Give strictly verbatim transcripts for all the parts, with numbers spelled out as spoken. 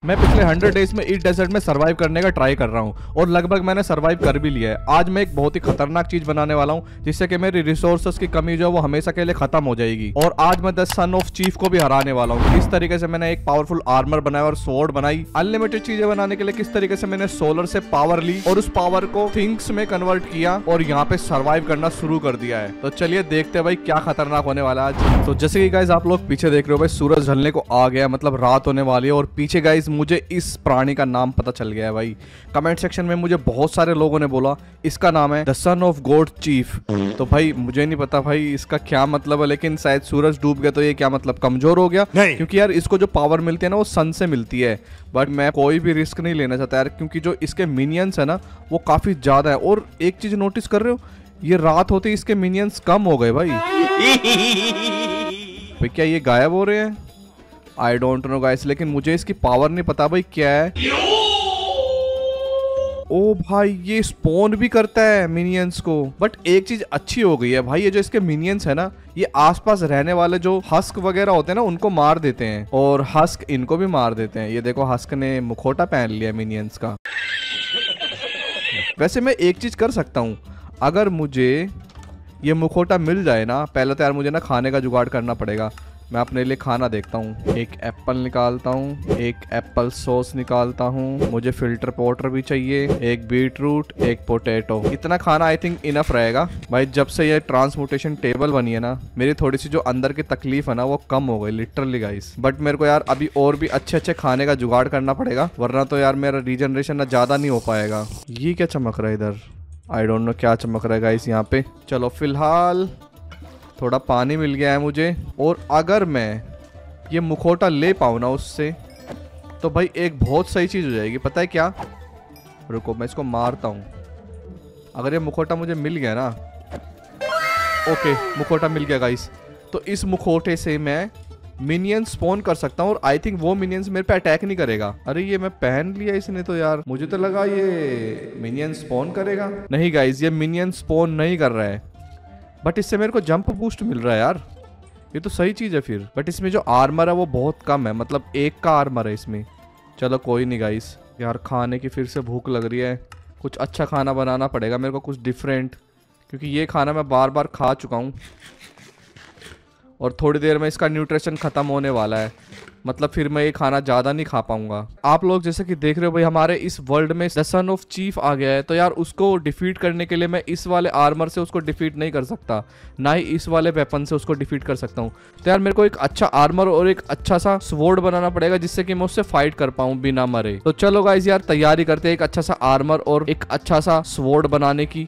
मैं पिछले hundred days में इस डेजर्ट में सरवाइव करने का ट्राई कर रहा हूँ और लगभग मैंने सरवाइव कर भी लिया है। आज मैं एक बहुत ही खतरनाक चीज बनाने वाला हूँ जिससे कि मेरी रिसोर्सेज की कमी जो है वो हमेशा के लिए खत्म हो जाएगी। और आज मैं द सन ऑफ चीफ को भी हराने वाला हूँ। इस तरीके से मैंने एक पावरफुल आर्मर बनाया और स्वॉर्ड बनाई। अनलिमिटेड चीजें बनाने के लिए किस तरीके से मैंने सोलर से पावर ली और उस पावर को थिंग्स में कन्वर्ट किया और यहाँ पे सर्वाइव करना शुरू कर दिया है। तो चलिए देखते हैं भाई क्या खतरनाक होने वाला है आज। तो जैसे कि गाइज आप लोग पीछे देख रहे हो भाई सूरज ढलने को आ गया, मतलब रात होने वाली है। और पीछे गाइज मुझे इस प्राणी का नाम पता चल गया है भाई। कमेंट सेक्शन में मुझे बहुत सारे लोगों ने बोला इसका नाम है the son of god chief. तो भाई मुझे नहीं पता भाई इसका क्या मतलब है, लेकिन शायद सूरज डूब गया तो ये क्या मतलब कमजोर हो गया, क्योंकि यार इसको जो पावर मिलती है ना वो सन से मिलती है। बट मैं कोई भी रिस्क नहीं लेना चाहता यार, क्योंकि जो इसके मिनियंस है ना वो काफी ज्यादा है। और एक चीज नोटिस कर रहे हो, ये रात होते ही इसके मिनियंस कम हो गए भाई। भाई क्या ये गायब हो रहे हैं? आई डोंट नो गाइस, लेकिन मुझे इसकी पावर नहीं पता भाई क्या है। ओ भाई ये स्पॉन भी करता है मिनियंस को। बट एक चीज अच्छी हो गई है भाई, ये जो इसके मिनियंस है ना ये आसपास रहने वाले जो हस्क वगैरह होते हैं ना उनको मार देते हैं और हस्क इनको भी मार देते हैं। ये देखो हस्क ने मुखौटा पहन लिया मिनियंस का। वैसे मैं एक चीज कर सकता हूँ, अगर मुझे ये मुखौटा मिल जाए ना, पहले तो यार मुझे ना खाने का जुगाड़ करना पड़ेगा। मैं अपने लिए खाना देखता हूँ। एक एप्पल निकालता हूँ, एक एप्पल सॉस निकालता हूँ, मुझे फिल्टर पाउडर भी चाहिए, एक बीट रूट, एक पोटैटो। इतना खाना आई थिंक इनफ रहेगा भाई। जब से ये ट्रांसमुटेशन टेबल बनी है ना मेरी थोड़ी सी जो अंदर की तकलीफ है ना वो कम हो गई लिटरली गाइस। बट मेरे को यार अभी और भी अच्छे अच्छे खाने का जुगाड़ करना पड़ेगा, वरना तो यार मेरा रीजनरेशन ना ज्यादा नहीं हो पाएगा। ये क्या चमक रहा है इधर? आई डोंट नो क्या चमक रहा है गाइस यहाँ पे। चलो फिलहाल थोड़ा पानी मिल गया है मुझे, और अगर मैं ये मुखौटा ले पाऊँ ना उससे तो भाई एक बहुत सही चीज़ हो जाएगी। पता है क्या? रुको मैं इसको मारता हूँ। अगर ये मुखौटा मुझे मिल गया ना, ओके मुखौटा मिल गया गाइस, तो इस मुखौटे से मैं मिनियंस स्पॉन कर सकता हूँ और आई थिंक वो मिनियंस मेरे पे अटैक नहीं करेगा। अरे ये मैं पहन लिया इसने तो यार, मुझे तो लगा ये मिनियंस स्पॉन करेगा। नहीं गाइस ये मिनियंस स्पॉन नहीं कर रहा है, बट इससे मेरे को जंप बूस्ट मिल रहा है यार, ये तो सही चीज़ है फिर। बट इसमें जो आर्मर है वो बहुत कम है, मतलब एक का आर्मर है इसमें। चलो कोई नहीं गाइस, यार खाने की फिर से भूख लग रही है। कुछ अच्छा खाना बनाना पड़ेगा मेरे को, कुछ डिफरेंट, क्योंकि ये खाना मैं बार बार खा चुका हूँ और थोड़ी देर में इसका न्यूट्रिशन ख़त्म होने वाला है, मतलब फिर मैं ये खाना ज़्यादा नहीं खा पाऊंगा। आप लोग जैसे कि देख रहे हो भाई हमारे इस वर्ल्ड में द सन ऑफ चीफ आ गया है, तो यार उसको डिफीट करने के लिए मैं इस वाले आर्मर से उसको डिफीट नहीं कर सकता, ना ही इस वाले वेपन से उसको डिफीट कर सकता हूँ। तो यार मेरे को एक अच्छा आर्मर और एक अच्छा सा स्वॉर्ड बनाना पड़ेगा जिससे कि मैं उससे फाइट कर पाऊँ बिना मरे। तो चलो गाइस यार तैयारी करते हैं एक अच्छा सा आर्मर और एक अच्छा सा स्वॉर्ड बनाने की।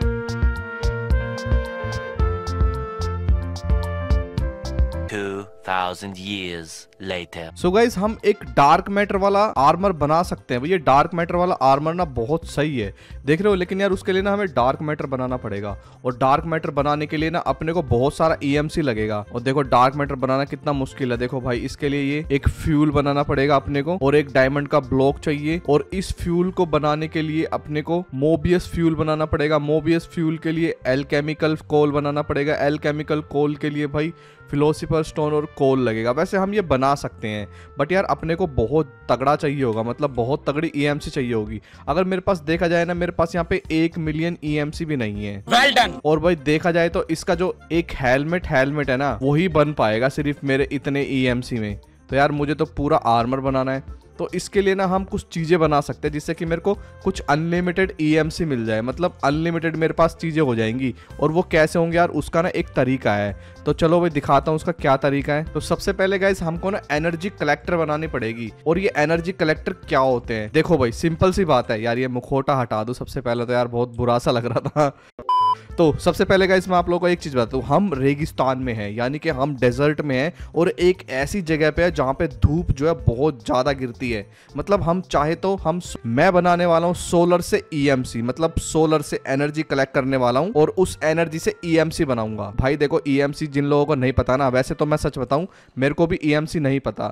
Thousand years later. So guys हम एक डार्क मैटर वाला आर्मर बना सकते हैं। ये डार्क मैटर वाला आर्मर ना बहुत सही है, देख रहे हो, लेकिन यार उसके लिए ना हमें डार्क मैटर बनाना पड़ेगा और डार्क मैटर बनाने के लिए ना अपने को बहुत सारा ईएमसी लगेगा। और देखो डार्क मैटर बनाना कितना मुश्किल है। देखो भाई इसके लिए ये एक फ्यूल बनाना पड़ेगा अपने को और एक डायमंड का ब्लॉक चाहिए, और इस फ्यूल को बनाने के लिए अपने को मोबियस फ्यूल बनाना पड़ेगा। मोबियस फ्यूल के लिए एल्केमिकल कोल बनाना पड़ेगा। एल्केमिकल कोल के लिए भाई फिलोसोफर स्टोन और कोल लगेगा। वैसे हम ये बना सकते हैं, बट यार अपने को बहुत तगड़ा चाहिए होगा, मतलब बहुत तगड़ी ईएमसी चाहिए होगी। अगर मेरे पास देखा जाए ना, मेरे पास यहाँ पे एक मिलियन ईएमसी भी नहीं है। well done. और भाई देखा जाए तो इसका जो एक हेलमेट हेलमेट है ना वही बन पाएगा सिर्फ मेरे इतने ईएमसी में। तो यार मुझे तो पूरा आर्मर बनाना है, तो इसके लिए ना हम कुछ चीज़ें बना सकते हैं जिससे कि मेरे को कुछ अनलिमिटेड ईएमसी मिल जाए, मतलब अनलिमिटेड मेरे पास चीज़ें हो जाएंगी। और वो कैसे होंगे यार, उसका ना एक तरीका है। तो चलो भाई दिखाता हूँ उसका क्या तरीका है। तो सबसे पहले गाइस हमको ना एनर्जी कलेक्टर बनानी पड़ेगी। और ये एनर्जी कलेक्टर क्या होते हैं? देखो भाई सिंपल सी बात है यार, ये मुखौटा हटा दो सबसे पहले तो, यार बहुत बुरा सा लग रहा था। तो सबसे पहले गाइस मैं आप लोगों को एक चीज बताता हूँ, हम रेगिस्तान में हैं, यानी कि हम डेजर्ट में हैं और एक ऐसी जगह पे है जहाँ पे धूप जो है बहुत ज्यादा गिरती है। मतलब हम चाहे तो हम मैं बनाने वाला हूँ सोलर से ईएमसी, मतलब सोलर से एनर्जी कलेक्ट करने वाला हूँ और उस एनर्जी से ईएमसी बनाऊंगा। भाई देखो ईएमसी जिन लोगों को नहीं पता ना, वैसे तो मैं सच बताऊं मेरे को भी ईएमसी नहीं पता,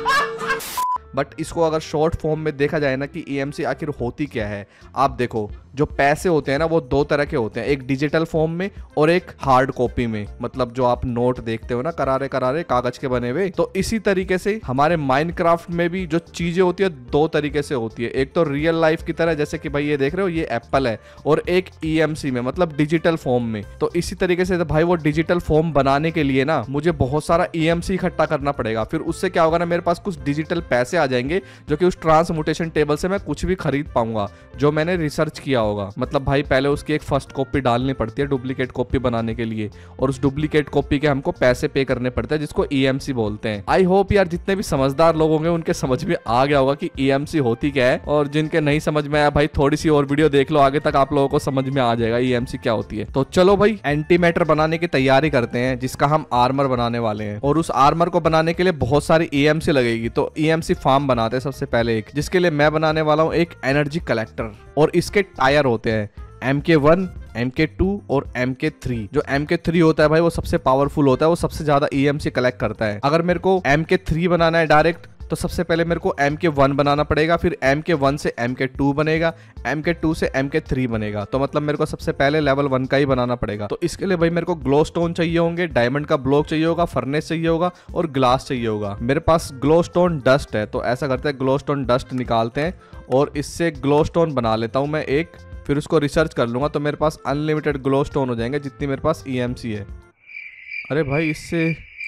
बट इसको अगर शॉर्ट फॉर्म में देखा जाए ना कि ईएमसी आखिर होती क्या है, आप देखो जो पैसे होते हैं ना वो दो तरह के होते हैं, एक डिजिटल फॉर्म में और एक हार्ड कॉपी में, मतलब जो आप नोट देखते हो ना करारे करारे कागज के बने हुए। तो इसी तरीके से हमारे माइनक्राफ्ट में भी जो चीजें होती है दो तरीके से होती है, एक तो रियल लाइफ की तरह जैसे कि भाई ये देख रहे हो ये एप्पल है, और एक ईएमसी में मतलब डिजिटल फॉर्म में। तो इसी तरीके से भाई वो डिजिटल फॉर्म बनाने के लिए ना मुझे बहुत सारा ईएमसी इकट्ठा करना पड़ेगा, फिर उससे क्या होगा ना मेरे पास कुछ डिजिटल पैसे आ जाएंगे जो कि उस ट्रांसम्यूटेशन टेबल से मैं कुछ भी खरीद पाऊंगा जो मैंने रिसर्च किया होगा। मतलब भाई पहले उसकी एक फर्स्ट कॉपी डालनी पड़ती है डुप्लीकेट कॉपी बनाने के लिए, और उस डुप्लीकेट कॉपी के हमको पैसे पे करने पड़ते हैं जिसको ईएमसी बोलते हैं। आई होप यार जितने भी समझदार लोग होंगे उनके समझ में आ गया होगा कि ईएमसी होती क्या है, और जिनके नहीं समझ में आया भाई थोड़ी सी और वीडियो देख लो, आगे तक आप लोगों को समझ में आ जाएगा ईएमसी क्या होती है। तो चलो भाई एंटी मैटर बनाने की तैयारी करते हैं जिसका हम आर्मर बनाने वाले हैं, और उस आर्मर को बनाने के लिए बहुत सारी ईएमसी लगेगी। तो ईएमसी फार्म बनाते हैं सबसे पहले एक, जिसके लिए मैं बनाने वाला हूँ एक एनर्जी कलेक्टर, और इसके टायर होते हैं M K one, M K two और एम के थ्री। जो एम के थ्री होता है भाई वो सबसे पावरफुल होता है, वो सबसे ज्यादा ईएमसी कलेक्ट करता है। अगर मेरे को एम के थ्री बनाना है डायरेक्ट तो सबसे पहले मेरे को एम के वन बनाना पड़ेगा, फिर एम के वन से एम के टू बनेगा, एम के टू से एम के थ्री बनेगा। तो मतलब मेरे को सबसे पहले लेवल वन का ही बनाना पड़ेगा। तो इसके लिए भाई मेरे को ग्लो स्टोन चाहिए होंगे, डायमंड का ब्लॉक चाहिए होगा, फर्नेस चाहिए होगा और ग्लास चाहिए होगा। मेरे पास ग्लो स्टोन डस्ट है, तो ऐसा करते हैं ग्लो स्टोन डस्ट निकालते हैं और इससे ग्लो स्टोन बना लेता हूँ मैं एक, फिर उसको रिसर्च कर लूंगा तो मेरे पास अनलिमिटेड ग्लो स्टोन हो जाएंगे जितनी मेरे पास ईएमसी है। अरे भाई इससे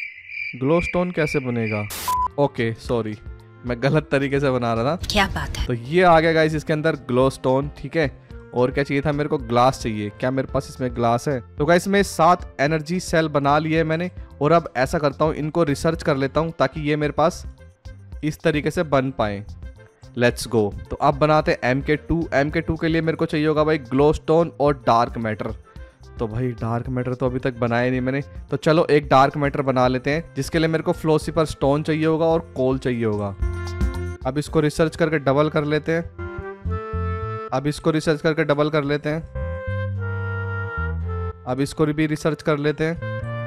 ग्लो स्टोन कैसे बनेगा? ओके सॉरी, मैं गलत तरीके से बना रहा था। क्या बात है। तो ये आ गया गाइस इसके अंदर ग्लो स्टोन, ठीक है। और क्या चाहिए था मेरे को? ग्लास चाहिए। क्या मेरे पास इसमें ग्लास है? तो गाइस मैं सात एनर्जी सेल बना लिए मैंने, और अब ऐसा करता हूँ इनको रिसर्च कर लेता हूँ ताकि ये मेरे पास इस तरीके से बन पाए। Let's go. तो अब बनाते हैं M K two. M K to के लिए मेरे को चाहिए होगा भाई ग्लो स्टोन और डार्क मैटर। तो भाई डार्क मैटर तो अभी तक बनाया नहीं मैंने, तो चलो एक डार्क मैटर बना लेते हैं जिसके लिए मेरे को फ्लोसिपर स्टोन चाहिए होगा और कोल चाहिए होगा। अब इसको रिसर्च करके डबल कर लेते हैं, अब इसको रिसर्च करके डबल कर लेते हैं, अब इसको भी रिसर्च कर लेते हैं।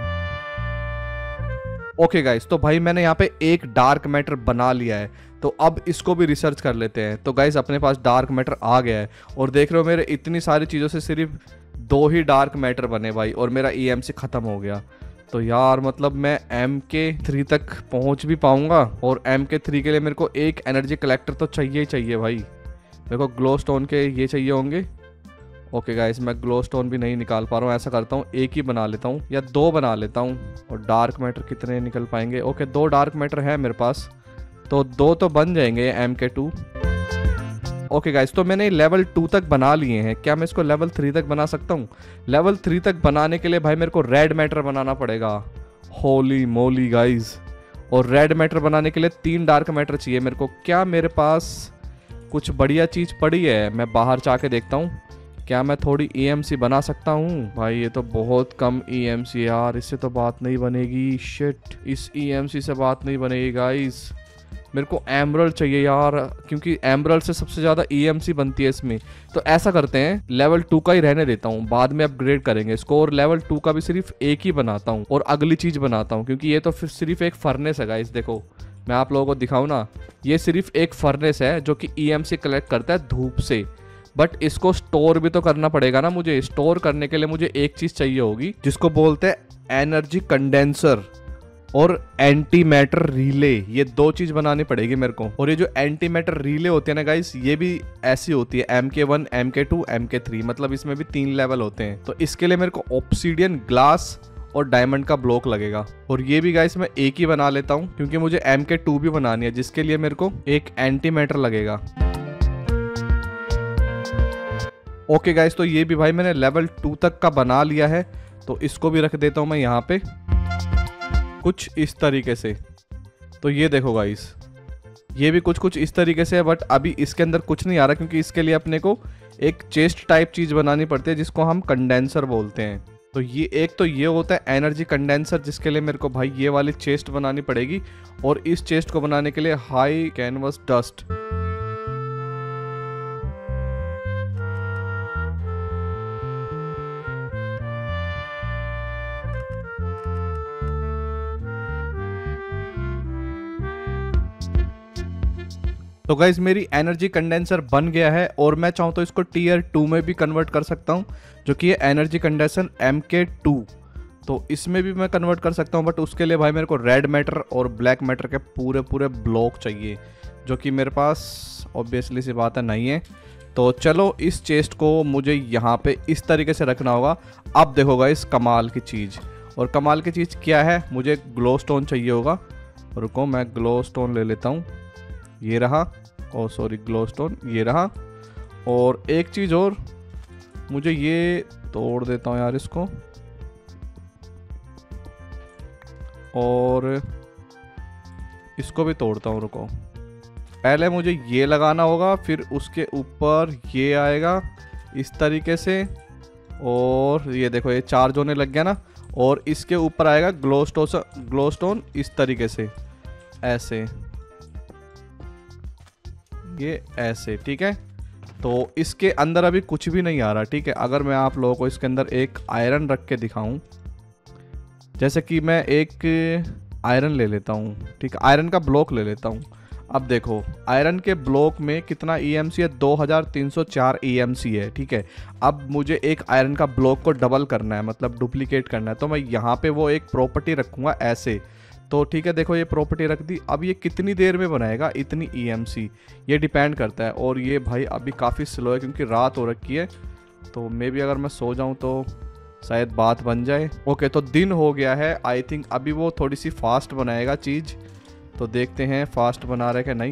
ओके गाइस, तो भाई मैंने यहाँ पे एक डार्क मैटर बना लिया है, तो अब इसको भी रिसर्च कर लेते हैं। तो गाइस अपने पास डार्क मैटर आ गया है, और देख रहे हो मेरे इतनी सारी चीज़ों से सिर्फ दो ही डार्क मैटर बने भाई, और मेरा ईएमसी ख़त्म हो गया। तो यार मतलब मैं एम के थ्री तक पहुँच भी पाऊँगा, और एम के थ्री के लिए मेरे को एक एनर्जी कलेक्टर तो चाहिए ही चाहिए भाई। मेरे को ग्लो स्टोन के ये चाहिए होंगे। ओके गाइस, मैं ग्लो स्टोन भी नहीं निकाल पा रहा हूँ, ऐसा करता हूँ एक ही बना लेता हूँ या दो बना लेता हूँ। और डार्क मैटर कितने निकल पाएंगे? ओके दो डार्क मैटर है मेरे पास, तो दो तो बन जाएंगे M K to. Okay guys, तो मैंने लेवल टू तक बना लिए हैं। क्या मैं इसको लेवल थ्री तक बना सकता हूँ? लेवल थ्री तक बनाने के लिए भाई मेरे को रेड मैटर बनाना पड़ेगा। होली मोली गाइस, और रेड मैटर बनाने के लिए तीन डार्क मैटर चाहिए मेरे को। क्या मेरे पास कुछ बढ़िया चीज़ पड़ी है? मैं बाहर जाके देखता हूँ, क्या मैं थोड़ी ईएमसी बना सकता हूँ? भाई ये तो बहुत कम ईएमसी यार, इससे तो बात नहीं बनेगी। शिट, इस ईएमसी से बात नहीं बनेगी गाइस। मेरे को एमरल्ड चाहिए यार, क्योंकि एमरल्ड से सबसे ज़्यादा ईएमसी बनती है इसमें। तो ऐसा करते हैं लेवल टू का ही रहने देता हूँ, बाद में अपग्रेड करेंगे इसको, और लेवल टू का भी सिर्फ एक ही बनाता हूँ और अगली चीज़ बनाता हूँ, क्योंकि ये तो फिर सिर्फ एक फर्नेस है गाइस। देखो मैं आप लोगों को दिखाऊँ ना, ये सिर्फ एक फर्नेस है जो कि ईएमसी कलेक्ट करता है धूप से, बट इसको स्टोर भी तो करना पड़ेगा ना मुझे। स्टोर करने के लिए मुझे एक चीज़ चाहिए होगी जिसको बोलते हैं एनर्जी कंडेंसर और एंटी मैटर रिले। ये दो चीज बनानी पड़ेगी मेरे को। और ये जो एंटी मैटर रिले होते हैं ना गाइस, ये भी ऐसी होती है M K one, M K two, M K three, मतलब इसमें भी तीन लेवल होते हैं। तो इसके लिए मेरे को ऑब्सीडियन, ग्लास और डायमंड का ब्लॉक लगेगा। और ये भी गाइस मैं एक ही बना लेता हूँ क्योंकि मुझे एम के टू भी बनानी है, जिसके लिए मेरे को एक एंटी मैटर लगेगा। ओके गाइस, तो ये भी भाई मैंने लेवल टू तक का बना लिया है, तो इसको भी रख देता हूँ मैं यहाँ पे कुछ इस तरीके से। तो ये देखो गाइस, ये भी कुछ कुछ इस तरीके से है, बट अभी इसके अंदर कुछ नहीं आ रहा क्योंकि इसके लिए अपने को एक चेस्ट टाइप चीज़ बनानी पड़ती है जिसको हम कंडेंसर बोलते हैं। तो ये एक तो ये होता है एनर्जी कंडेंसर, जिसके लिए मेरे को भाई ये वाली चेस्ट बनानी पड़ेगी, और इस चेस्ट को बनाने के लिए हाई कैनवस डस्ट। तो गाइज मेरी एनर्जी कंडेंसर बन गया है और मैं चाहूँ तो इसको टीयर टू में भी कन्वर्ट कर सकता हूँ, जो कि है energy condenser M K two. तो इसमें भी मैं कन्वर्ट कर सकता हूँ, बट उसके लिए भाई मेरे को रेड मैटर और ब्लैक मैटर के पूरे पूरे ब्लॉक चाहिए, जो कि मेरे पास ऑब्वियसली सी बात है नहीं है। तो चलो इस चेस्ट को मुझे यहाँ पे इस तरीके से रखना होगा। अब देखो गाइस कमाल की चीज़, और कमाल की चीज़ क्या है, मुझे ग्लो स्टोन चाहिए होगा। रुको मैं ग्लो स्टोन ले लेता हूँ, ये रहा। ओ सॉरी ग्लो स्टोन ये रहा। और एक चीज़ और, मुझे ये तोड़ देता हूँ यार इसको, और इसको भी तोड़ता हूँ। रुको पहले मुझे ये लगाना होगा, फिर उसके ऊपर ये आएगा इस तरीके से, और ये देखो ये चार्ज होने लग गया ना। और इसके ऊपर आएगा ग्लो स्टोन, ग्लो स्टोन इस तरीके से, ऐसे, ये ऐसे, ठीक है। तो इसके अंदर अभी कुछ भी नहीं आ रहा, ठीक है। अगर मैं आप लोगों को इसके अंदर एक आयरन रख के दिखाऊं, जैसे कि मैं एक आयरन ले लेता हूँ, ठीक है, आयरन का ब्लॉक ले लेता हूँ। अब देखो आयरन के ब्लॉक में कितना ईएमसी है, दो हज़ार तीन सौ चार ईएमसी है, ठीक है। अब मुझे एक आयरन का ब्लॉक को डबल करना है, मतलब डुप्लीकेट करना है, तो मैं यहाँ पे वो एक प्रॉपर्टी रखूँगा ऐसे। तो ठीक है, देखो ये प्रॉपर्टी रख दी। अब ये कितनी देर में बनाएगा इतनी ईएमसी, ये डिपेंड करता है। और ये भाई अभी काफ़ी स्लो है क्योंकि रात हो रखी है, तो मे भी अगर मैं सो जाऊँ तो शायद बात बन जाए। ओके तो दिन हो गया है, आई थिंक अभी वो थोड़ी सी फास्ट बनाएगा चीज़, तो देखते हैं फास्ट बना रहे क्या नहीं।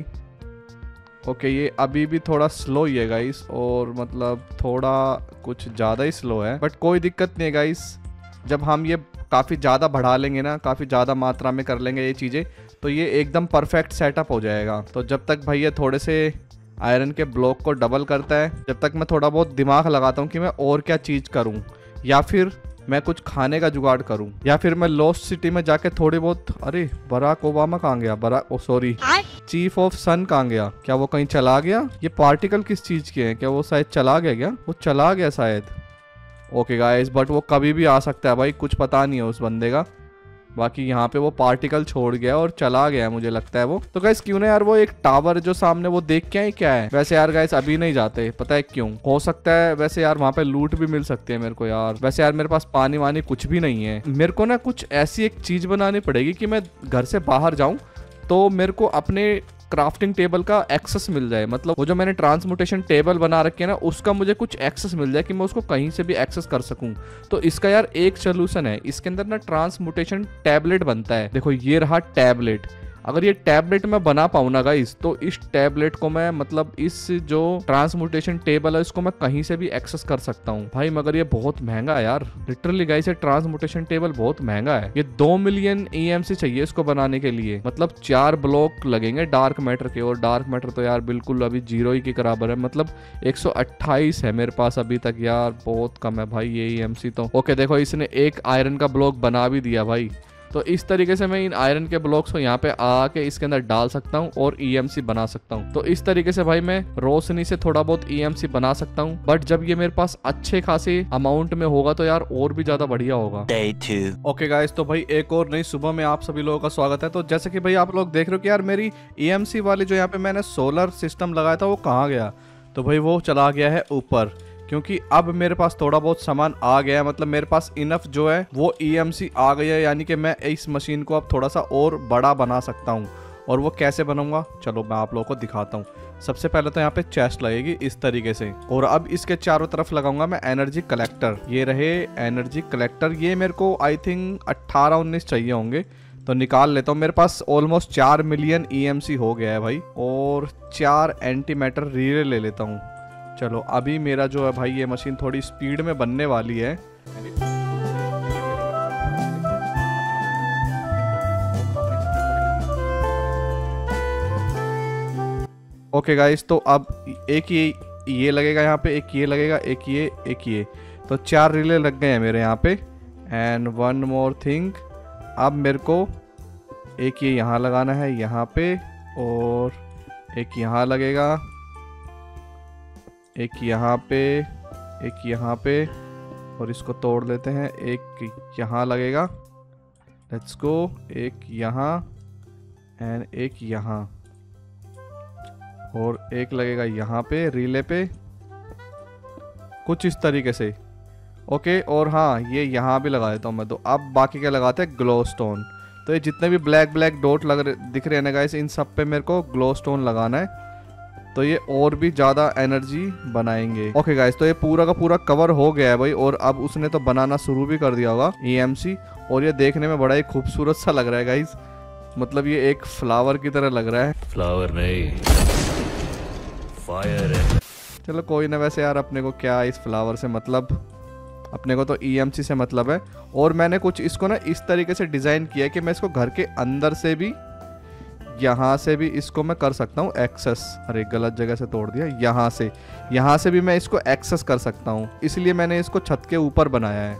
ओके ये अभी भी थोड़ा स्लो ही है गाइस, और मतलब थोड़ा कुछ ज़्यादा ही स्लो है, बट कोई दिक्कत नहीं है गाइस। जब हम ये काफ़ी ज़्यादा बढ़ा लेंगे ना, काफ़ी ज़्यादा मात्रा में कर लेंगे ये चीज़ें, तो ये एकदम परफेक्ट सेटअप हो जाएगा। तो जब तक भाई ये थोड़े से आयरन के ब्लॉक को डबल करता है, जब तक मैं थोड़ा बहुत दिमाग लगाता हूँ कि मैं और क्या चीज़ करूँ, या फिर मैं कुछ खाने का जुगाड़ करूं, या फिर मैं लॉस्ट सिटी में जाके थोड़ी बहुत, अरे बराक ओबामा कहाँ गया, Barack oh sorry chief of son कहाँ गया, क्या वो कहीं चला गया? ये पार्टिकल किस चीज के हैं, क्या वो शायद चला गया? क्या वो चला गया शायद? ओके गाइस, बट वो कभी भी आ सकता है भाई, कुछ पता नहीं है उस बंदे का। बाकी यहाँ पे वो पार्टिकल छोड़ गया और चला गया मुझे लगता है वो। तो गाइस क्यों ना यार वो एक टावर जो सामने वो देख के आए क्या है। वैसे यार गाइस अभी नहीं जाते, पता है क्यों? हो सकता है वैसे यार वहाँ पे लूट भी मिल सकती है मेरे को यार। वैसे यार मेरे पास पानी वानी कुछ भी नहीं है, मेरे को ना कुछ ऐसी एक चीज बनानी पड़ेगी कि मैं घर से बाहर जाऊं तो मेरे को अपने क्राफ्टिंग टेबल का एक्सेस मिल जाए। मतलब वो जो मैंने ट्रांसमुटेशन टेबल बना रखे है ना, उसका मुझे कुछ एक्सेस मिल जाए कि मैं उसको कहीं से भी एक्सेस कर सकूं। तो इसका यार एक सोल्यूशन है, इसके अंदर ना ट्रांसमुटेशन टैबलेट बनता है। देखो ये रहा टैबलेट। अगर ये टैबलेट मैं बना पाऊँ ना गाइस, तो इस टैबलेट को मैं मतलब इस जो ट्रांसमुटेशन टेबल है इसको मैं कहीं से भी एक्सेस कर सकता हूँ भाई। मगर ये बहुत महंगा है यार, लिटरली गाइस ये ट्रांसमुटेशन टेबल बहुत महंगा है। ये दो मिलियन ईएमसी चाहिए इसको बनाने के लिए, मतलब चार ब्लॉक लगेंगे डार्क मैटर के, और डार्क मैटर तो यार बिल्कुल अभी जीरो ही के बराबर है। मतलब एक सौ अट्ठाईस है मेरे पास अभी तक यार, बहुत कम है भाई ये ईएमसी तो। ओके देखो इसने एक आयरन का ब्लॉक बना भी दिया भाई। तो इस तरीके से मैं इन आयरन के ब्लॉक्स को यहाँ पे आके इसके अंदर डाल सकता हूँ और ईएमसी बना सकता हूँ। तो इस तरीके से भाई मैं रोशनी से थोड़ा बहुत ईएमसी बना सकता हूँ, बट जब ये मेरे पास अच्छे खासे अमाउंट में होगा तो यार और भी ज्यादा बढ़िया होगा। Day two. ओके गाइस, तो भाई एक और नई सुबह में आप सभी लोगों का स्वागत है। तो जैसे कि भाई आप लोग देख रहे हो कि यार मेरी ईएमसी वाली जो यहाँ पे मैंने सोलर सिस्टम लगाया था वो कहाँ गया? तो भाई वो चला गया है ऊपर, क्योंकि अब मेरे पास थोड़ा बहुत सामान आ गया है। मतलब मेरे पास इनफ जो है वो ईएमसी आ गई है, यानी कि मैं इस मशीन को अब थोड़ा सा और बड़ा बना सकता हूँ। और वो कैसे बनाऊंगा चलो मैं आप लोगों को दिखाता हूँ। सबसे पहले तो यहाँ पे चेस्ट लगेगी इस तरीके से, और अब इसके चारों तरफ लगाऊंगा मैं एनर्जी कलेक्टर। ये रहे एनर्जी कलेक्टर, ये मेरे को आई थिंक अट्ठारह उन्नीस चाहिए होंगे, तो निकाल लेता हूँ। मेरे पास ऑलमोस्ट चार मिलियन ईएमसी हो गया है भाई। और चार एंटी मैटर रिले ले लेता हूँ। चलो अभी मेरा जो है भाई ये मशीन थोड़ी स्पीड में बनने वाली है। ओके गाइस, तो अब एक ये ये लगेगा यहाँ पे, एक ये लगेगा, एक ये, एक ये, तो चार रिले लग गए हैं मेरे यहाँ पे। एंड वन मोर थिंग, अब मेरे को एक ये यहाँ लगाना है यहाँ पे, और एक यहाँ लगेगा, एक यहाँ पे, एक यहाँ पे, और इसको तोड़ लेते हैं। एक यहाँ लगेगा, लेट्स गो, एक यहाँ एंड एक यहाँ। और एक लगेगा यहाँ पे रिले पे, कुछ इस तरीके से। ओके, और हाँ ये यहाँ भी लगा देता हूँ मैं। तो अब बाकी क्या लगाते हैं, ग्लो स्टोन। तो ये जितने भी ब्लैक ब्लैक डॉट लग रहे दिख रहे हैं ना गाइस, इन सब पे मेरे को ग्लो स्टोन लगाना है, तो ये और भी ज़्यादा एनर्जी बनाएंगे। ओके गाइस, तो ये पूरा का पूरा कवर हो गया है भाई। और अब उसने तो बनाना शुरू भी कर दिया होगा ई एम सी, और ये देखने में बड़ा ही खूबसूरत सा लग रहा है गाइस। मतलब ये एक फ्लावर की तरह लग रहा है। फ्लावर नहीं, फायर है। चलो कोई ना, वैसे यार अपने को क्या इस फ्लावर से मतलब, अपने को तो ई एम सी से मतलब है। और मैंने कुछ इसको ना इस तरीके से डिज़ाइन किया है कि मैं इसको घर के अंदर से भी, यहाँ से भी इसको मैं कर सकता हूँ एक्सेस। अरे गलत जगह से तोड़ दिया। यहाँ से यहाँ से भी मैं इसको एक्सेस कर सकता हूँ, इसलिए मैंने इसको छत के ऊपर बनाया है।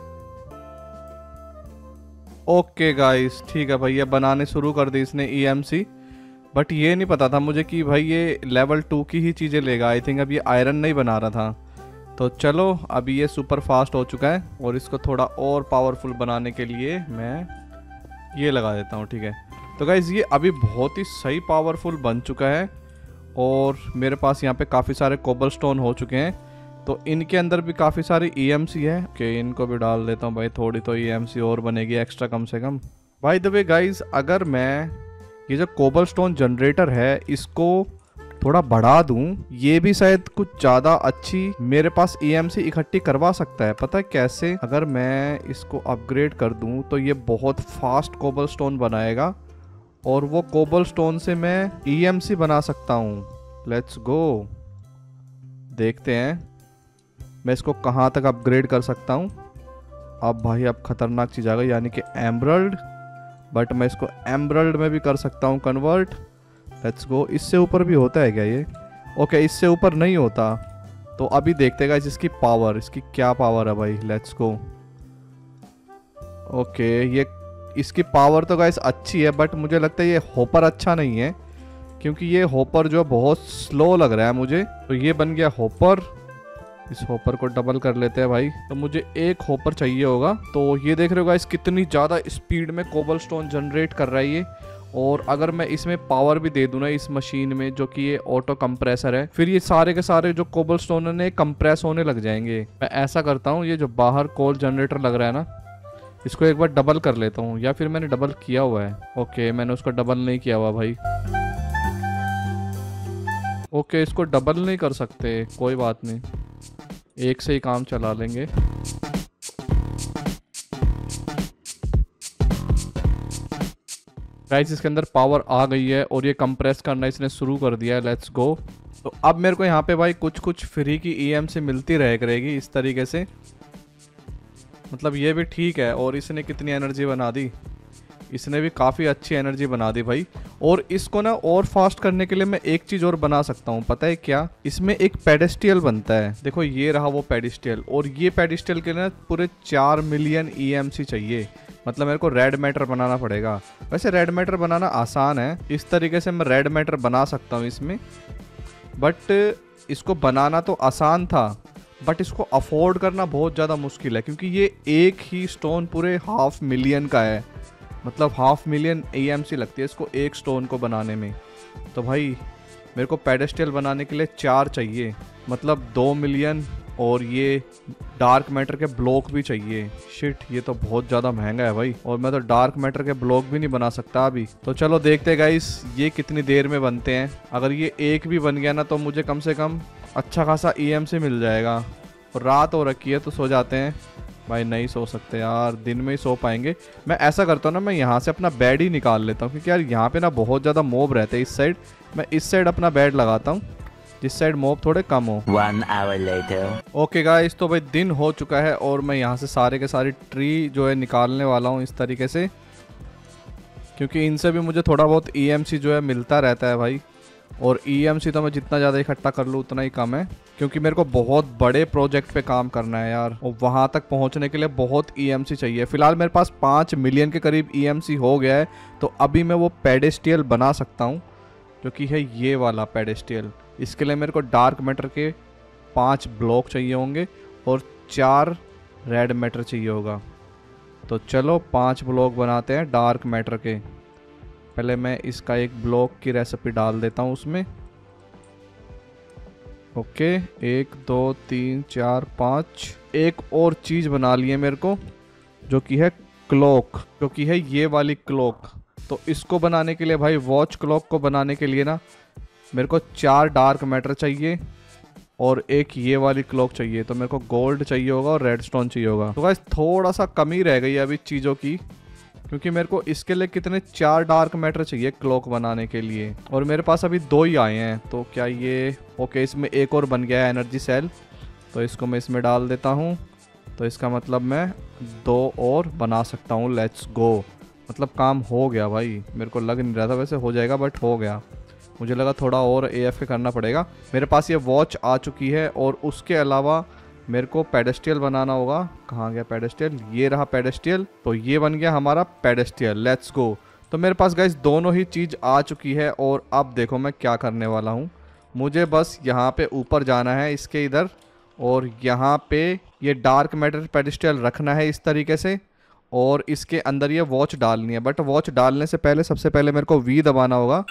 ओके गाइस, ठीक है भाई, ये बनाने शुरू कर दी इसने ई एम सी। बट ये नहीं पता था मुझे कि भाई ये लेवल टू की ही चीज़ें लेगा। आई थिंक अब ये आयरन नहीं बना रहा था। तो चलो अभी ये सुपर फास्ट हो चुका है, और इसको थोड़ा और पावरफुल बनाने के लिए मैं ये लगा देता हूँ। ठीक है, तो गाइज़ ये अभी बहुत ही सही पावरफुल बन चुका है, और मेरे पास यहाँ पे काफ़ी सारे कोबलस्टोन हो चुके हैं। तो इनके अंदर भी काफ़ी सारी ई एम सी है। ओके, इनको भी डाल देता हूँ भाई, थोड़ी तो ई एम सी और बनेगी एक्स्ट्रा कम से कम। बाय द वे गाइज़, अगर मैं ये जो कोबलस्टोन जनरेटर है इसको थोड़ा बढ़ा दूं, ये भी शायद कुछ ज़्यादा अच्छी मेरे पास ई एम सी इकट्ठी करवा सकता है। पता है कैसे? अगर मैं इसको अपग्रेड कर दूं तो ये बहुत फास्ट कोबलस्टोन बनाएगा, और वो कोबलस्टोन से मैं ई एम सी बना सकता हूँ। लेट्स गो, देखते हैं मैं इसको कहाँ तक अपग्रेड कर सकता हूँ। अब भाई अब खतरनाक चीज़ आ गई, यानी कि एमरल्ड। बट मैं इसको एमरल्ड में भी कर सकता हूँ कन्वर्ट। लेट्स गो, इससे ऊपर भी होता है क्या ये? ओके, इससे ऊपर नहीं होता। तो अभी देखते गाइस इसकी पावर, इसकी क्या पावर है भाई। Let's go. ओके, ये इसकी पावर तो गाइस अच्छी है, बट मुझे लगता है ये होपर अच्छा नहीं है, क्योंकि ये होपर जो बहुत स्लो लग रहा है मुझे। तो ये बन गया होपर। इस होपर को डबल कर लेते हैं भाई। तो मुझे एक होपर चाहिए होगा। तो ये देख रहे हो गाइस कितनी ज़्यादा स्पीड में कोबलस्टोन जनरेट कर रहा है ये। और अगर मैं इसमें पावर भी दे दूं ना इस मशीन में, जो कि ये ऑटो कंप्रेसर है, फिर ये सारे के सारे जो कोबलस्टोन है कंप्रेस होने लग जाएंगे। मैं ऐसा करता हूँ, ये जो बाहर कोल जनरेटर लग रहा है ना, इसको एक बार डबल कर लेता हूँ, या फिर मैंने डबल किया हुआ है। ओके, मैंने उसको डबल नहीं किया हुआ भाई। ओके, इसको डबल नहीं कर सकते, कोई बात नहीं, एक से ही काम चला लेंगे। गाइस इसके अंदर पावर आ गई है, और ये कंप्रेस करना इसने शुरू कर दिया है। Let's go. तो अब मेरे को यहाँ पे भाई कुछ कुछ फ्री की ई एम सी मिलती रह करेगी इस तरीके से। मतलब ये भी ठीक है। और इसने कितनी एनर्जी बना दी, इसने भी काफ़ी अच्छी एनर्जी बना दी भाई। और इसको ना और फास्ट करने के लिए मैं एक चीज़ और बना सकता हूँ, पता है क्या? इसमें एक पेडेस्टियल बनता है। देखो ये रहा वो पेडेस्टियल, और ये पेडेस्टियल के लिए पूरे चार मिलियन ई एम सी चाहिए। मतलब मेरे को रेड मैटर बनाना पड़ेगा। वैसे रेड मैटर बनाना आसान है, इस तरीके से मैं रेड मैटर बना सकता हूँ इसमें। बट इसको बनाना तो आसान था, बट इसको अफोर्ड करना बहुत ज़्यादा मुश्किल है, क्योंकि ये एक ही स्टोन पूरे हाफ मिलियन का है। मतलब half million E M C लगती है इसको एक स्टोन को बनाने में। तो भाई मेरे को पेडेस्टियल बनाने के लिए चार चाहिए, मतलब दो मिलियन, और ये डार्क मैटर के ब्लॉक भी चाहिए। शिट, ये तो बहुत ज़्यादा महंगा है भाई, और मैं तो डार्क मैटर के ब्लॉक भी नहीं बना सकता अभी। तो चलो देखते हैं गाइस ये कितनी देर में बनते हैं। अगर ये एक भी बन गया ना, तो मुझे कम से कम अच्छा खासा ई एम सी मिल जाएगा। और रात हो रखी है तो सो जाते हैं भाई। नहीं सो सकते यार, दिन में ही सो पाएंगे। मैं ऐसा करता हूँ ना, मैं यहाँ से अपना बेड ही निकाल लेता हूँ, क्योंकि यार यहाँ पे ना बहुत ज़्यादा मोब रहते हैं इस साइड। मैं इस साइड अपना बेड लगाता हूँ, जिस साइड मोब थोड़े कम हो। One hour later. Okay guys, तो भाई दिन हो चुका है, और मैं यहाँ से सारे के सारे ट्री जो है निकालने वाला हूँ इस तरीके से, क्योंकि इनसे भी मुझे थोड़ा बहुत ई एम सी जो है मिलता रहता है भाई। और ई एम सी तो मैं जितना ज़्यादा इकट्ठा कर लूँ उतना ही कम है, क्योंकि मेरे को बहुत बड़े प्रोजेक्ट पे काम करना है यार, और वहाँ तक पहुँचने के लिए बहुत ई एम सी चाहिए। फिलहाल मेरे पास पाँच मिलियन के करीब ई एम सी हो गया है। तो अभी मैं वो पेडेस्टियल बना सकता हूँ, जो कि है ये वाला पेडेस्टियल। इसके लिए मेरे को डार्क मैटर के पाँच ब्लॉक चाहिए होंगे, और चार रेड मैटर चाहिए होगा। तो चलो पाँच ब्लॉक बनाते हैं डार्क मैटर के। पहले मैं इसका एक ब्लॉक की रेसिपी डाल देता हूँ उसमें। ओके, एक दो तीन चार पाँच, एक और चीज़ बना लिए मेरे को, जो कि है क्लॉक, जो कि है ये वाली क्लॉक। तो इसको बनाने के लिए भाई, वॉच क्लॉक को बनाने के लिए ना मेरे को चार डार्क मैटर चाहिए और एक ये वाली क्लॉक चाहिए। तो मेरे को गोल्ड चाहिए होगा और रेडस्टोन चाहिए होगा। तो गाइस थोड़ा सा कमी रह गई है अभी चीज़ों की, क्योंकि मेरे को इसके लिए कितने चार डार्क मैटर चाहिए क्लॉक बनाने के लिए, और मेरे पास अभी दो ही आए हैं। तो क्या ये ओके, इसमें एक और बन गया है एनर्जी सेल, तो इसको मैं इसमें डाल देता हूँ। तो इसका मतलब मैं दो और बना सकता हूँ। लेट्स गो, मतलब काम हो गया भाई। मेरे को लग नहीं रहा था वैसे हो जाएगा, बट हो गया। मुझे लगा थोड़ा और ए एफ करना पड़ेगा। मेरे पास ये वॉच आ चुकी है, और उसके अलावा मेरे को पेडेस्ट्रियल बनाना होगा। कहाँ गया पेडेस्ट्रियल? ये रहा पेडेस्ट्रियल। तो ये बन गया हमारा पेडेस्ट्रियल। Let's go. तो मेरे पास गाइस दोनों ही चीज़ आ चुकी है, और अब देखो मैं क्या करने वाला हूँ। मुझे बस यहाँ पे ऊपर जाना है इसके इधर, और यहाँ पे ये डार्क मैटर पेडेस्ट्रियल रखना है इस तरीके से, और इसके अंदर ये वॉच डालनी है। बट वॉच डालने से पहले सबसे पहले मेरे को वी दबाना होगा।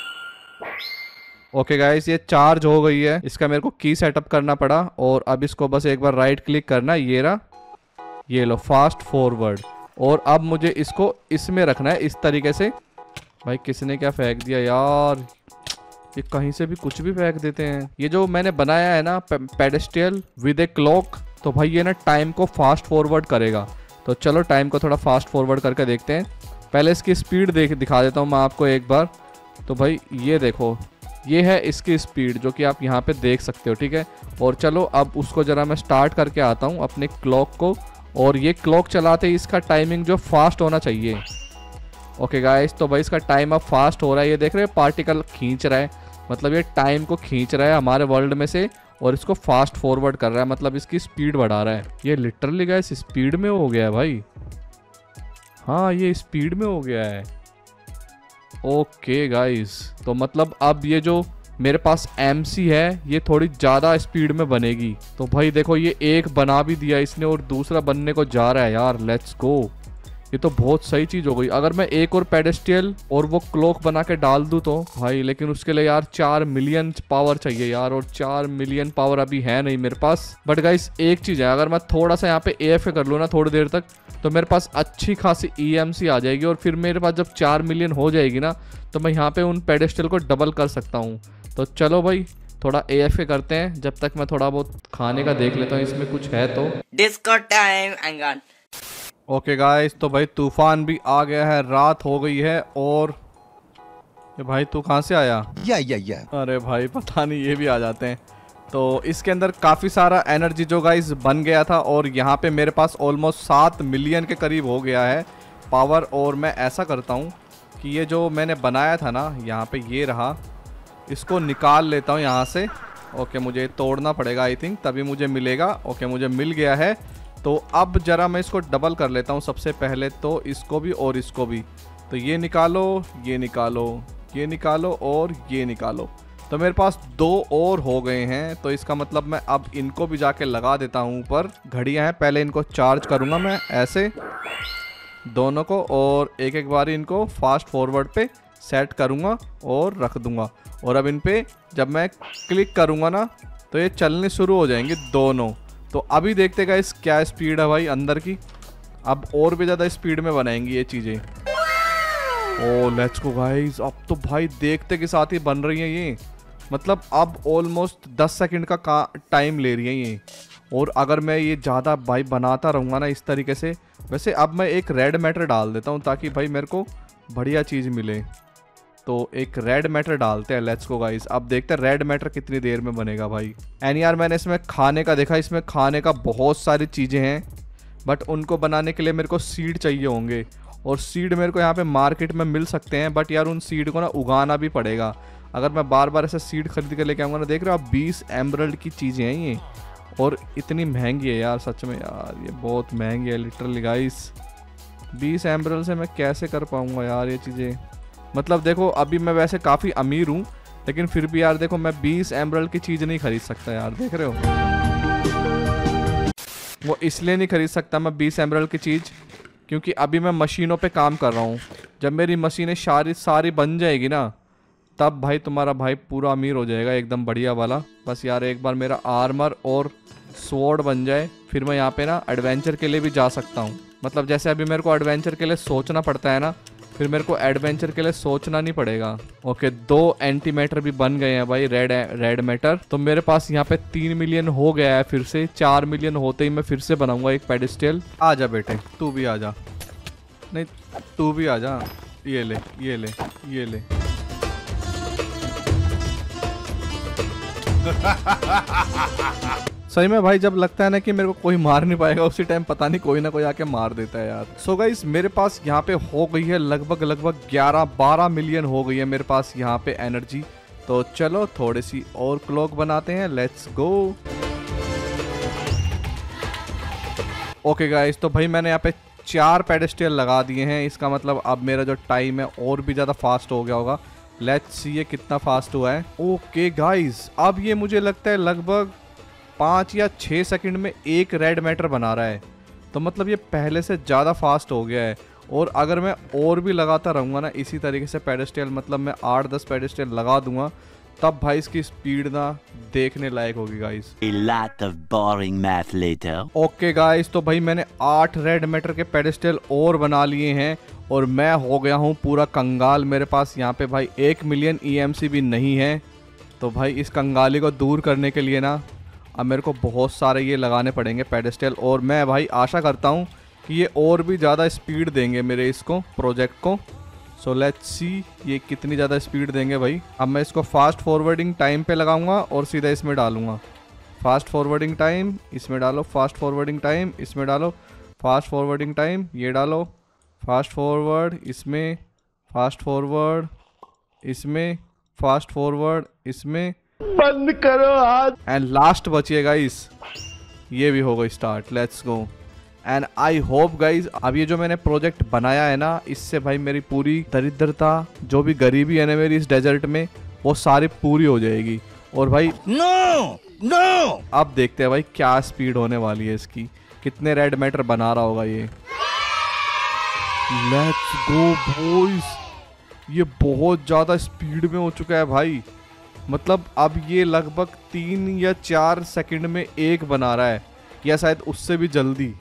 ओके गाइस, ये चार्ज हो गई है। इसका मेरे को की सेटअप करना पड़ा, और अब इसको बस एक बार राइट क्लिक करना, ये रहा, ये लो फास्ट फॉरवर्ड। और अब मुझे इसको इसमें रखना है इस तरीके से। भाई किसने क्या फेंक दिया यार, ये कहीं से भी कुछ भी फेंक देते हैं। ये जो मैंने बनाया है ना पेडेस्ट्रियल विद ए क्लॉक, तो भाई ये ना टाइम को फास्ट फॉरवर्ड करेगा। तो चलो टाइम को थोड़ा फास्ट फॉरवर्ड करके देखते हैं। पहले इसकी स्पीड देख दिखा देता हूँ मैं आपको एक बार। तो भाई ये देखो, ये है इसकी स्पीड, जो कि आप यहाँ पे देख सकते हो, ठीक है। और चलो अब उसको ज़रा मैं स्टार्ट करके आता हूँ अपने क्लॉक को, और ये क्लॉक चलाते ही इसका टाइमिंग जो फास्ट होना चाहिए। ओके गाइस, तो भाई इसका टाइम अब फास्ट हो रहा है। ये देख रहे हैं पार्टिकल खींच रहा है, मतलब ये टाइम को खींच रहा है हमारे वर्ल्ड में से, और इसको फास्ट फॉरवर्ड कर रहा है, मतलब इसकी स्पीड बढ़ा रहा है। ये लिटरली गाइस स्पीड में हो गया है भाई। हाँ, ये स्पीड में हो गया है। ओके गाइस, तो मतलब अब ये जो मेरे पास एमसी है, ये थोड़ी ज़्यादा स्पीड में बनेगी। तो भाई देखो, ये एक बना भी दिया इसने, और दूसरा बनने को जा रहा है यार। लेट्स गो, ये तो बहुत सही चीज़ हो गई। अगर मैं एक और पेडेस्ट्रियल और वो क्लॉक बना के डाल दूँ तो भाई, लेकिन उसके लिए यार चार मिलियन पावर चाहिए यार, और चार मिलियन पावर अभी है नहीं मेरे पास। बट गाइस एक चीज़ है, अगर मैं थोड़ा सा यहाँ पे ए एफ कर लूँ ना थोड़ी देर तक, तो मेरे पास अच्छी खासी ई एम सी आ जाएगी, और फिर मेरे पास जब चार मिलियन हो जाएगी ना, तो मैं यहाँ पे उन पेडेस्ट्रियल को डबल कर सकता हूँ। तो चलो भाई थोड़ा ए एफ करते हैं, जब तक मैं थोड़ा बहुत खाने का देख लेता हूँ इसमें कुछ है तो। Disco time again. Okay guys, तो भाई तूफान भी आ गया है, रात हो गई है। और ये भाई तू कहाँ से आया? या या या अरे भाई पता नहीं, ये भी आ जाते हैं। तो इसके अंदर काफ़ी सारा एनर्जी जो गाइस बन गया था, और यहाँ पे मेरे पास ऑलमोस्ट सात मिलियन के करीब हो गया है पावर। और मैं ऐसा करता हूँ कि ये जो मैंने बनाया था ना यहाँ पे, ये रहा, इसको निकाल लेता हूँ यहाँ से। ओके, मुझे तोड़ना पड़ेगा आई थिंक, तभी मुझे मिलेगा। ओके, मुझे मिल गया है। तो अब ज़रा मैं इसको डबल कर लेता हूँ सबसे पहले, तो इसको भी और इसको भी। तो ये निकालो, ये निकालो, ये निकालो और ये निकालो। तो मेरे पास दो और हो गए हैं। तो इसका मतलब मैं अब इनको भी जाके लगा देता हूँ ऊपर। घड़ियाँ हैं, पहले इनको चार्ज करूँगा मैं ऐसे दोनों को, और एक एक बार इनको फास्ट फॉरवर्ड पे सेट करूँगा और रख दूँगा। और अब इन पे जब मैं क्लिक करूँगा ना, तो ये चलने शुरू हो जाएंगे दोनों। तो अभी देखते गाइस क्या स्पीड है भाई अंदर की। अब और भी ज़्यादा स्पीड में बनाएंगी ये चीज़ें। ओ लेट्स गो गाइस, अब तो भाई देखते के साथ ही बन रही है ये। मतलब अब ऑलमोस्ट दस सेकंड का, का टाइम ले रही है ये। और अगर मैं ये ज़्यादा भाई बनाता रहूँगा ना इस तरीके से। वैसे अब मैं एक रेड मैटर डाल देता हूँ, ताकि भाई मेरे को बढ़िया चीज़ मिले। तो एक रेड मैटर डालते हैं। लेट्स गो गाइस, अब देखते हैं रेड मैटर कितनी देर में बनेगा भाई। एंड यार मैंने इसमें खाने का देखा, इसमें खाने का बहुत सारी चीज़ें हैं, बट उनको बनाने के लिए मेरे को सीड चाहिए होंगे। और सीड मेरे को यहाँ पे मार्केट में मिल सकते हैं, बट यार उन सीड को ना उगाना भी पड़ेगा। अगर मैं बार बार ऐसे सीड खरीद के लेके आऊँगा ना, देख रहे हो आप बीस एमरल्ड की चीज़ें हैं ये, और इतनी महंगी है यार सच में यार, ये बहुत महंगी है लिटरली गाइस। बीस एमरल्ड से मैं कैसे कर पाऊँगा यार ये चीज़ें। मतलब देखो अभी मैं वैसे काफ़ी अमीर हूँ, लेकिन फिर भी यार देखो मैं बीस एमरल्ड की चीज़ नहीं खरीद सकता यार, देख रहे हो। वो इसलिए नहीं खरीद सकता मैं बीस एमरल्ड की चीज़, क्योंकि अभी मैं मशीनों पे काम कर रहा हूँ। जब मेरी मशीनें सारी सारी बन जाएगी ना, तब भाई तुम्हारा भाई पूरा अमीर हो जाएगा एकदम बढ़िया वाला। बस यार एक बार मेरा आर्मर और स्वॉर्ड बन जाए, फिर मैं यहाँ पे ना एडवेंचर के लिए भी जा सकता हूँ। मतलब जैसे अभी मेरे को एडवेंचर के लिए सोचना पड़ता है ना, फिर मेरे को एडवेंचर के लिए सोचना नहीं पड़ेगा। ओके, दो एंटी मैटर भी बन गए हैं भाई, रेड रेड मैटर। तो मेरे पास यहाँ पे तीन मिलियन हो गया है, फिर से चार मिलियन होते ही मैं फिर से बनाऊंगा एक पेडिस्टल। आ जा बेटे, तू भी आ जा। नहीं, तू भी आ जा। ये ले, ये ले, ये ले। सही में भाई, जब लगता है ना कि मेरे को कोई मार नहीं पाएगा, उसी टाइम पता नहीं कोई ना कोई आके मार देता है यार। सो गाइस, मेरे पास यहाँ पे हो गई है लगभग लगभग ग्यारह बारह मिलियन हो गई है मेरे पास यहाँ पे एनर्जी। तो चलो थोड़ी सी और क्लॉक बनाते हैं, लेट्स गो। ओके गाइस, तो भाई मैंने यहाँ पे चार पेडेस्टल लगा दिए हैं। इसका मतलब अब मेरा जो टाइम है और भी ज़्यादा फास्ट हो गया होगा। लेट्स सी ये कितना फास्ट हुआ है। ओके गाइस, अब ये मुझे लगता है लगभग पाँच या छः सेकंड में एक रेड मैटर बना रहा है। तो मतलब ये पहले से ज़्यादा फास्ट हो गया है। और अगर मैं और भी लगाता रहूँगा ना इसी तरीके से पेडेस्टल, मतलब मैं आठ दस पेडेस्टल लगा दूंगा, तब भाई इसकी स्पीड ना देखने लायक होगी guys. A lot of boring math later. Okay guys, तो भाई मैंने आठ रेड मैटर के पेडेस्टल और बना लिए हैं और मैं हो गया हूँ पूरा कंगाल। मेरे पास यहाँ पे भाई एक मिलियन ईएमसी भी नहीं है। तो भाई इस कंगाली को दूर करने के लिए ना अब मेरे को बहुत सारे ये लगाने पड़ेंगे पेडेस्टल। और मैं भाई आशा करता हूँ कि ये और भी ज़्यादा स्पीड देंगे मेरे इसको प्रोजेक्ट को। सो लेट्स सी ये कितनी ज़्यादा स्पीड देंगे भाई। अब मैं इसको फास्ट फॉरवर्डिंग टाइम पे लगाऊंगा और सीधा इसमें डालूंगा। फास्ट फॉरवर्डिंग टाइम इसमें डालो, फास्ट फॉरवर्डिंग टाइम इसमें डालो, फास्ट फॉरवर्डिंग टाइम ये डालो, फास्ट फॉरवर्ड इसमें, फास्ट फॉरवर्ड इसमें, फास्ट फॉरवर्ड इसमें, बंद करो हाथ। एंड लास्ट बचिए गाइस, ये भी हो गई start. Let's go. And I hope guys अब ये जो मैंने प्रोजेक्ट बनाया है ना, इससे भाई मेरी पूरी दरिद्रता, जो भी गरीबी है ना मेरी इस डेजर्ट में, वो सारी पूरी हो जाएगी। और भाई नो नो अब देखते हैं भाई क्या स्पीड होने वाली है इसकी, कितने रेड मैटर बना रहा होगा ये। लेट्स गो बॉयज, ये बहुत ज्यादा स्पीड में हो चुका है भाई। मतलब अब ये लगभग तीन या चार सेकंड में एक बना रहा है, या शायद उससे भी जल्दी।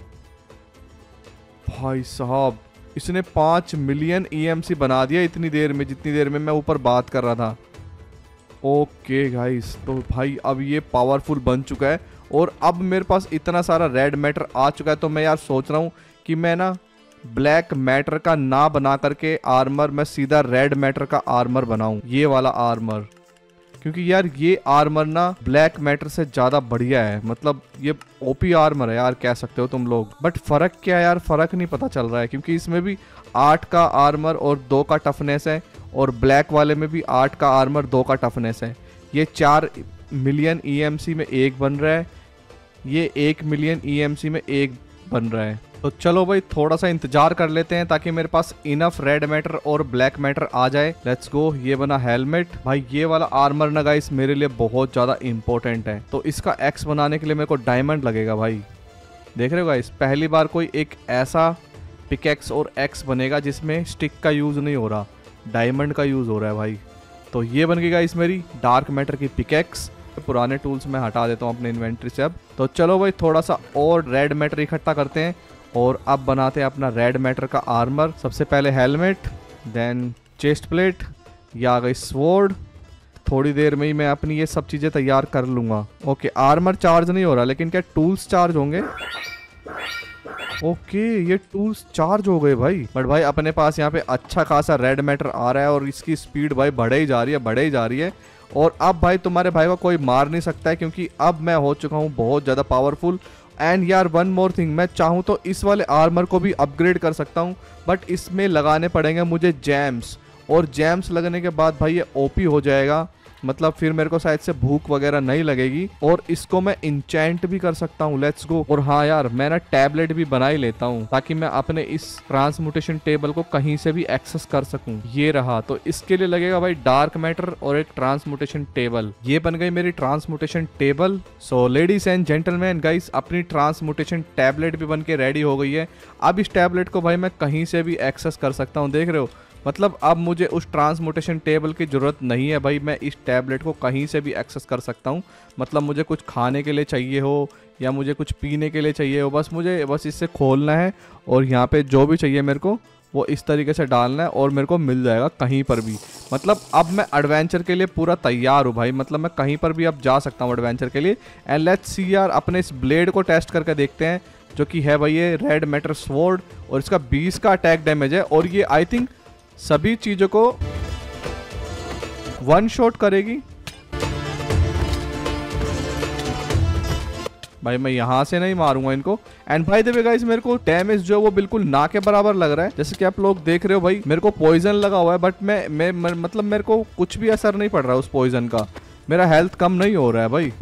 भाई साहब, इसने पाँच मिलियन ईएमसी बना दिया इतनी देर में, जितनी देर में मैं ऊपर बात कर रहा था। ओके गाइस, तो भाई अब ये पावरफुल बन चुका है और अब मेरे पास इतना सारा रेड मैटर आ चुका है। तो मैं यार सोच रहा हूँ कि मैं ना ब्लैक मैटर का ना बना करके आर्मर, मैं सीधा रेड मैटर का आर्मर बनाऊं, ये वाला आर्मर। क्योंकि यार ये आर्मर ना ब्लैक मैटर से ज़्यादा बढ़िया है। मतलब ये ओपी आर्मर है यार, कह सकते हो तुम लोग। बट फ़र्क क्या है यार, फ़र्क नहीं पता चल रहा है। क्योंकि इसमें भी आठ का आर्मर और दो का टफनेस है, और ब्लैक वाले में भी आठ का आर्मर दो का टफनेस है। ये चार मिलियन ईएमसी में एक बन रहा है, ये एक मिलियन ईएमसी में एक बन रहा है। तो चलो भाई थोड़ा सा इंतजार कर लेते हैं ताकि मेरे पास इनफ रेड मैटर और ब्लैक मैटर आ जाए। Let's go. ये बना हेलमेट। भाई ये वाला आर्मर ना गाइस मेरे लिए बहुत ज्यादा इंपॉर्टेंट है। तो इसका एक्स बनाने के लिए मेरे को डायमंड लगेगा भाई। देख रहे हो गाइस, पहली बार कोई एक ऐसा पिकेक्स और एक्स बनेगा जिसमें स्टिक का यूज नहीं हो रहा, डायमंड का यूज हो रहा है भाई। तो ये बन गई गाइस मेरी डार्क मैटर की पिकेक्स। पुराने टूल्स मैं हटा देता हूँ अपने इन्वेंट्री से अब। तो चलो भाई थोड़ा सा और रेड मैटर इकट्ठा करते हैं और अब बनाते हैं अपना रेड मैटर का आर्मर। सबसे पहले हेलमेट, देन चेस्ट प्लेट, ये आ गई स्वॉर्ड। थोड़ी देर में ही मैं अपनी ये सब चीज़ें तैयार कर लूँगा। ओके, आर्मर चार्ज नहीं हो रहा, लेकिन क्या टूल्स चार्ज होंगे? ओके, ये टूल्स चार्ज हो गए भाई। बट भाई अपने पास यहाँ पे अच्छा खासा रेड मैटर आ रहा है और इसकी स्पीड भाई बढ़े ही जा रही है, बढ़े ही जा रही है। और अब भाई तुम्हारे भाई को कोई मार नहीं सकता है, क्योंकि अब मैं हो चुका हूँ बहुत ज़्यादा पावरफुल। एंड यार वन मोर थिंग, मैं चाहूँ तो इस वाले आर्मर को भी अपग्रेड कर सकता हूँ, बट इसमें लगाने पड़ेंगे मुझे जैम्स। और जैम्स लगने के बाद भाई ये ओपी हो जाएगा। मतलब फिर मेरे को शायद से भूख वगैरह नहीं लगेगी और इसको मैं इंचेंट भी कर सकता हूँ। Let's go. और हाँ यार, मैं ना टैबलेट भी बना ही लेता हूँ ताकि मैं अपने इस ट्रांसम्यूटेशन टेबल को कहीं से भी एक्सेस कर सकूँ। ये रहा। तो इसके लिए लगेगा भाई डार्क मैटर और एक ट्रांसम्यूटेशन टेबल। ये बन गई मेरी transmutation table. So ladies and gentleman guys, अपनी ट्रांसम्यूटेशन टैबलेट भी बन के रेडी हो गई है। अब इस टैबलेट को भाई मैं कहीं से भी एक्सेस कर सकता हूँ। देख रहे हो, मतलब अब मुझे उस ट्रांसमोटेशन टेबल की ज़रूरत नहीं है भाई, मैं इस टैबलेट को कहीं से भी एक्सेस कर सकता हूँ। मतलब मुझे कुछ खाने के लिए चाहिए हो या मुझे कुछ पीने के लिए चाहिए हो, बस मुझे बस इससे खोलना है और यहाँ पे जो भी चाहिए मेरे को वो इस तरीके से डालना है और मेरे को मिल जाएगा कहीं पर भी। मतलब अब मैं एडवेंचर के लिए पूरा तैयार हूँ भाई, मतलब मैं कहीं पर भी अब जा सकता हूँ एडवेंचर के लिए। एंड लेट्स सी यार, अपने इस ब्लेड को टेस्ट करके देखते हैं, जो कि है भाई ये रेड मैटर स्वॉर्ड और इसका बीस का अटैक डैमेज है और ये आई थिंक सभी चीज़ों को वन शॉट करेगी। भाई मैं यहाँ से नहीं मारूंगा इनको। एंड भाई द वे गाइस, मेरे को डैमेज जो है वो बिल्कुल ना के बराबर लग रहा है, जैसे कि आप लोग देख रहे हो भाई मेरे को पॉइजन लगा हुआ है, बट मैं मैं, मैं मतलब मेरे को कुछ भी असर नहीं पड़ रहा उस पॉइजन का, मेरा हेल्थ कम नहीं हो रहा है भाई।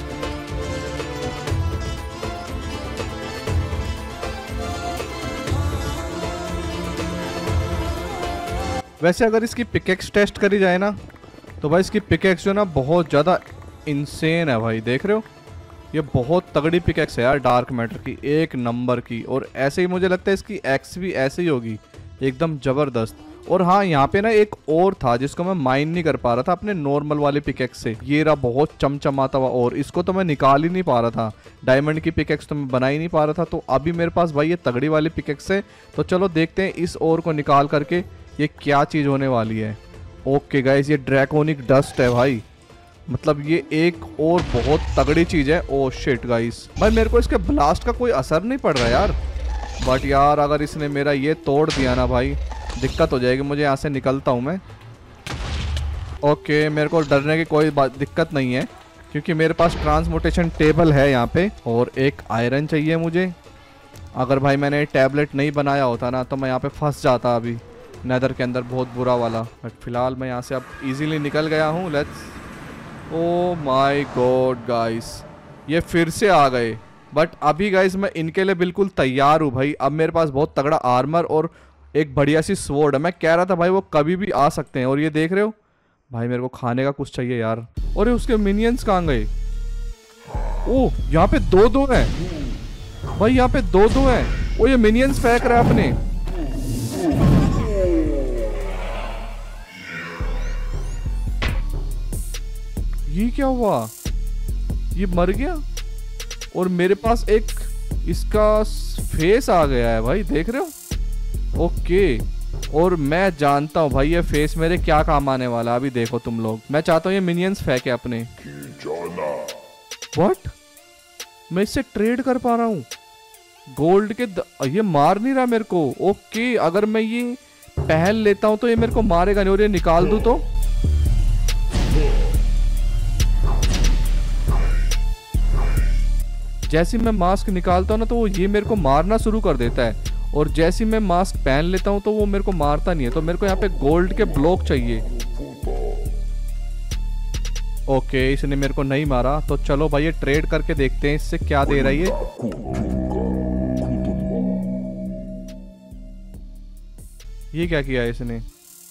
वैसे अगर इसकी पिकेक्स टेस्ट करी जाए ना तो भाई इसकी पिकेक्स जो है ना बहुत ज़्यादा इंसेन है भाई, देख रहे हो ये बहुत तगड़ी पिकेक्स है यार, डार्क मैटर की एक नंबर की। और ऐसे ही मुझे लगता है इसकी एक्स भी ऐसे ही होगी, एकदम ज़बरदस्त। और हाँ, यहाँ पे ना एक और था जिसको मैं माइन नहीं कर पा रहा था अपने नॉर्मल वाले पिकेक्स से, ये रहा बहुत चमचमाता हुआ, और इसको तो मैं निकाल ही नहीं पा रहा था, डायमंड की पिकेक्स तो मैं बना ही नहीं पा रहा था। तो अभी मेरे पास भाई ये तगड़ी वाली पिकेक्स है, तो चलो देखते हैं इस और को निकाल करके ये क्या चीज़ होने वाली है। ओके गाइस, ये ड्रैकोनिक डस्ट है भाई, मतलब ये एक और बहुत तगड़ी चीज़ है। ओ शिट गाइस, भाई मेरे को इसके ब्लास्ट का कोई असर नहीं पड़ रहा यार, बट यार अगर इसने मेरा ये तोड़ दिया ना भाई दिक्कत हो जाएगी मुझे, यहाँ से निकलता हूँ मैं। ओके, मेरे को डरने की कोई बात दिक्कत नहीं है क्योंकि मेरे पास ट्रांसमोटेशन टेबल है यहाँ पे, और एक आयरन चाहिए मुझे। अगर भाई मैंने टैबलेट नहीं बनाया होता ना तो मैं यहाँ पे फंस जाता अभी नेदर के अंदर, बहुत बुरा वाला। बट फिलहाल मैं यहाँ से अब इजीली निकल गया हूँ। Let's, oh my god guys, ये फिर से आ गए। बट अभी गाइस मैं इनके लिए बिल्कुल तैयार हूँ भाई, अब मेरे पास बहुत तगड़ा आर्मर और एक बढ़िया सी स्वॉर्ड है। मैं कह रहा था भाई वो कभी भी आ सकते हैं, और ये देख रहे हो भाई मेरे को खाने का कुछ चाहिए यार। और ये उसके मिनियंस कहाँ गए? ओह यहाँ पे दो दो हैं भाई, यहाँ पे दो दो हैं। ओ ये मिनियंस फेंक रहा है अपने। ये क्या हुआ? ये मर गया और मेरे पास एक इसका फेस आ गया है भाई, देख रहे हो? ओके, और मैं जानता हूँ भाई ये फेस मेरे क्या काम आने वाला है। अभी देखो तुम लोग, मैं चाहता हूँ ये मिनियंस फेंके अपने। व्हाट? मैं इससे ट्रेड कर पा रहा हूँ गोल्ड के द... ये मार नहीं रहा मेरे को। ओके, अगर मैं ये पहन लेता हूँ तो ये मेरे को मारेगा नहीं, और ये निकाल दूँ तो जैसे मैं मास्क निकालता हूँ ना तो वो ये मेरे को मारना शुरू कर देता है, और जैसे मैं मास्क पहन लेता हूँ तो वो मेरे को मारता नहीं है। तो मेरे को यहाँ पे गोल्ड के ब्लॉक चाहिए। ओके, इसने मेरे को नहीं मारा, तो चलो भाई ये ट्रेड करके देखते हैं इससे क्या दे रहा है ये। ये क्या किया है इसने?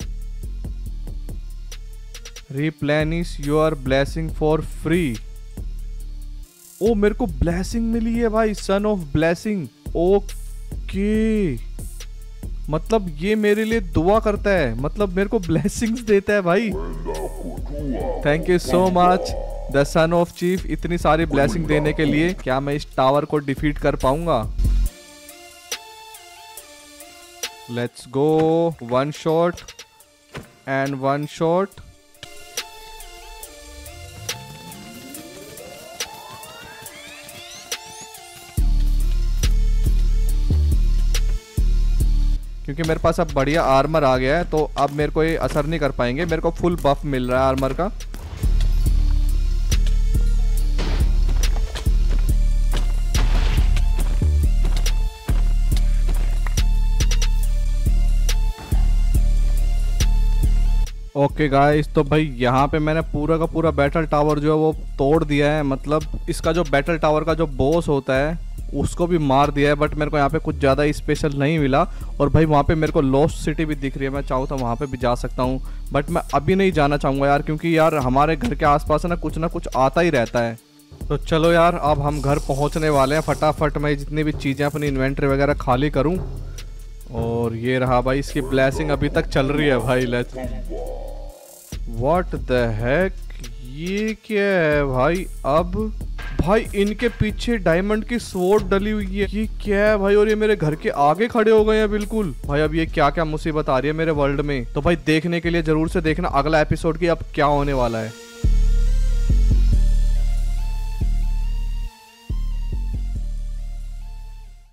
Replenish your blessing for free. Oh मेरे को ब्लेसिंग मिली है भाई, सन ऑफ ब्लेसिंग। ओके, मतलब ये मेरे लिए दुआ करता है, मतलब मेरे को ब्लेसिंग्स देता है भाई। Thank you so much the son of chief, इतनी सारी ब्लेसिंग देने के लिए। क्या मैं इस टावर को डिफीट कर पाऊंगा? Let's go, one shot and one shot. क्योंकि मेरे पास अब बढ़िया आर्मर आ गया है तो अब मेरे को ये असर नहीं कर पाएंगे, मेरे को फुल बफ मिल रहा है आर्मर का। ओके गाइस, तो भाई यहाँ पे मैंने पूरा का पूरा बैटल टावर जो है वो तोड़ दिया है, मतलब इसका जो बैटल टावर का जो बॉस होता है उसको भी मार दिया है। बट मेरे को यहाँ पे कुछ ज़्यादा स्पेशल नहीं मिला, और भाई वहाँ पे मेरे को लॉस्ट सिटी भी दिख रही है, मैं चाहूँ तो वहाँ पे भी जा सकता हूँ, बट मैं अभी नहीं जाना चाहूँगा यार, क्योंकि यार हमारे घर के आसपास ना कुछ ना कुछ आता ही रहता है। तो चलो यार, अब हम घर पहुँचने वाले हैं, फटाफट मैं जितनी भी चीज़ें अपनी इन्वेंट्री वगैरह खाली करूँ। और ये रहा भाई, इसकी ब्लेसिंग अभी तक चल रही है भाई। लेट्स व्हाट द हेक, ये क्या है भाई? अब भाई इनके पीछे डायमंड की स्वॉर्ड डली हुई है, ये क्या है भाई? और ये मेरे घर के आगे खड़े हो गए हैं बिल्कुल। भाई अब ये क्या क्या मुसीबत आ रही है मेरे वर्ल्ड में। तो भाई देखने के लिए जरूर से देखना अगला एपिसोड की अब क्या होने वाला है।